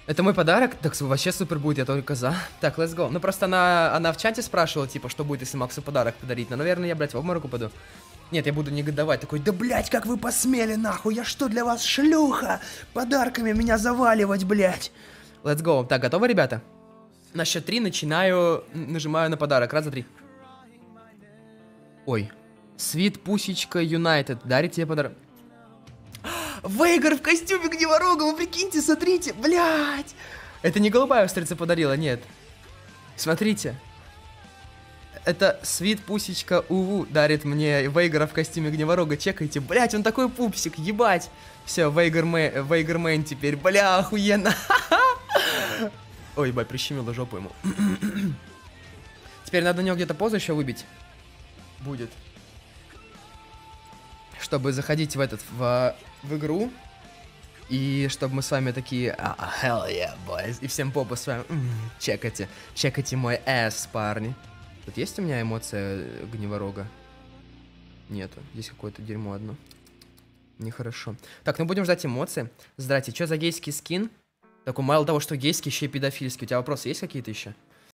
Это мой подарок? Так вообще супер будет, я только за. Так, let's go. Ну просто она в чате спрашивала, типа, что будет, если Максу подарок подарить. Но, наверное, я, блядь, в обморок упаду. Нет, я буду негодовать. Такой, да, блядь, как вы посмели, нахуй? Я что, для вас шлюха? Подарками меня заваливать, блядь. Let's go. Так, готовы, ребята? На счет 3 нажимаю на подарок. Раз, два, три. Ой. Sweet Пусечка Юнайтед дарит тебе подарок. Вейгар в костюме Гневорога, вы прикиньте, смотрите, блядь. Это не голубая устрица подарила, нет. Смотрите. Это Sweet Пусечка Уву дарит мне Вейгара в костюме Гневорога, чекайте. Блядь, он такой пупсик, ебать. Все, Вейгар мейн теперь, бля, охуенно. Ой, ебать, прищемило жопу ему. Теперь надо у него где-то позу еще выбить. Будет. Чтобы заходить в игру. И чтобы мы с вами такие, hell yeah, boys. И всем попу с вами, чекайте мой ass, парни. Тут есть у меня эмоция Гневорога? Нету, здесь какое-то дерьмо одно. Нехорошо. Так, ну будем ждать эмоции. Здрасте, что за гейский скин? Так, мало того, что гейский, еще и педофильский. У тебя вопросы есть какие-то еще?